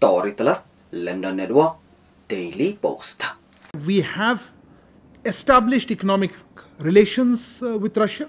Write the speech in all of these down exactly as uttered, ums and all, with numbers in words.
Storyteller, London Network, Daily Post. We have established economic relations uh, with Russia.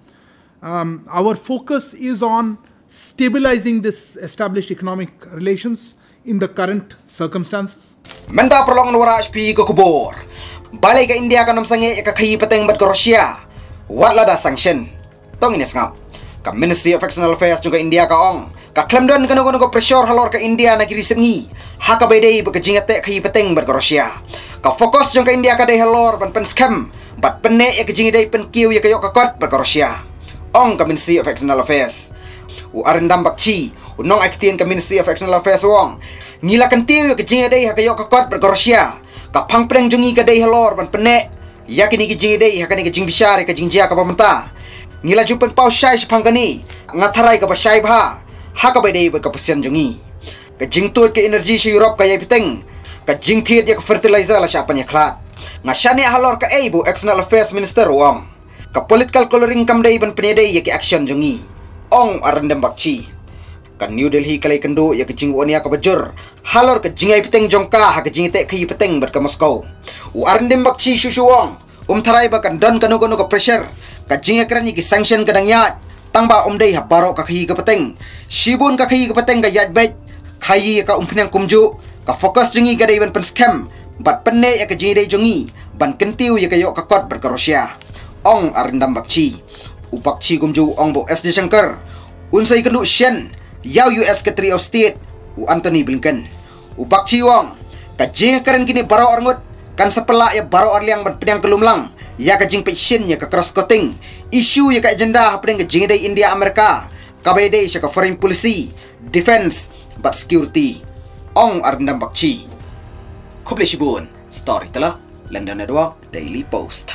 Um, our focus is on stabilizing this established economic relations in the current circumstances. Menta prolong nuara H P ke kubur. Balik ke India kan namsange ke kayi peteng bat ke Rusia. Wat lada sanction. Tong ini sengap. Ka Ministry of External Affairs juga India ka ong. Ka klemdon kena kono pressure halor ke India na kiri semngi. Haka bedai bekejingate kayi peteng bat ke Rusia. Ka fokus jong ke India ka dai halor ban pen scam. Bat penne ya kejingi dai pen kiu ya kayok ka kot bat ke Rusia. Ong ka Ministry of External Affairs. U arendam bakci. Unong aktian ke Ministry of External Affairs wong. Ngila kentiu ya kejingi dai haka yok ka kot bat ke Rusia. Ka pang preng jongi ka dai halor ban penne. Ya kini kejingi dai haka ni kejing bishar ka jingjia ka pamenta. Ngila jupen pau syai sepangkani. Ngatarai ka basyai bha. Haka bedai bat ka pasian jongi. Ka jingtut ke energi si Europe ka yai piteng. Ka jingtiet ya ka fertilizer la siapan ya klat. Ngasyani halor ka ei bu External Affairs Minister wong. Ka political coloring kam dai ban penedai ya ki action jongi. Ong arendam bakci. Ka New Delhi kalai kendo ya ke jingwon ya ka bajur. Halor ka jingai piteng jongka ha ka jingite kai piteng ber ka Moscow. U arendam bakci shushu wong. Um tharai ba kan don kanu kanu ka pressure. Ka jingai kran ki sanction kadang yat. Tangba um dai ha baro ka kai ka piteng. Shibun ka kai ka piteng ka yat bet. Kai ka um pnang kumju. Ka fokus jingi ka dai ban pen scam. Bat penne ya ka jingi dai jongi. Ban kentiu ya ka yok ka kot ber ka Rusia. Ong arendam bakci. Upakci kumju ong bo S D Shankar. Unsai kendu Shen. Yau U S Secretary of State U Anthony Blinken. Upakci wong. Ka jing karen kini baro orngut. Kan sepelak ya baro orliang berpedang kelumlang. Ya ka jing pekshin ya ka cross cutting. Isu ya ka agenda hapeng ke jing dai India Amerika. Ka bedai ya ka foreign policy, defense, but security. Ong arendam bakci. Kublai Shibun, Storyteller, London Network, Daily Post.